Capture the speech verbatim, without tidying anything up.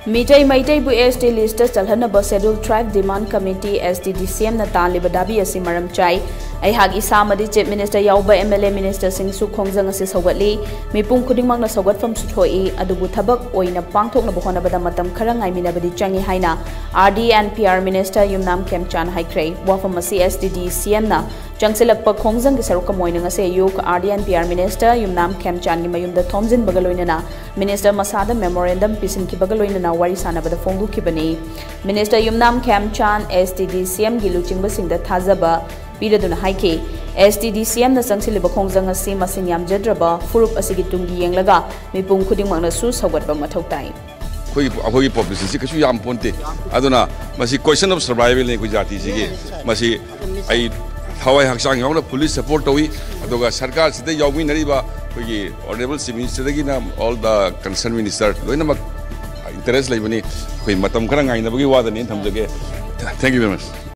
Mitai Maitai bu S T list chalhanaba Scheduled Tribe Demand Committee S T D C M na tanliba dabi asi maram chai ai hagi samadi Chief Minister yauba M L A Minister sing su khongjang asi sawatli mipung khudingmak na sawatfam su thoi adubu thabak oina pangthokna bohona bada matam khara ngaimina badi changi haina R D and P R Minister Yumnam Khemchand haikre wafam asi S T D C M na changsilakpa khongjang gi saruk kamoina ngase yuk R D and P R Minister Yumnam Khemchand gi mayumda thomjin bagaloina na Minister Masada Memorandum pisin ki bagaloina na wari sanabada fondu kibani Minister Yumnam Khemchand S T D C M gi luchingba singda thazaba piraduna haike S T D C M na changsilba khongjang asi masing yamjadraba furup asigi tungi yenglaga mipung khudingmak na su sawatba mathau tai khoi akhoi population si kachu yam ponte aduna masi question of survival ne gujati sigi masi ai thawai haksang yawna police support towi adoga sarkar sida yawmi nariba khoi honorable chief minister dagi na all the concerned minister loina interest laibani khoi matam khara ngai na bagi wada ni thamjage. Thank you very much.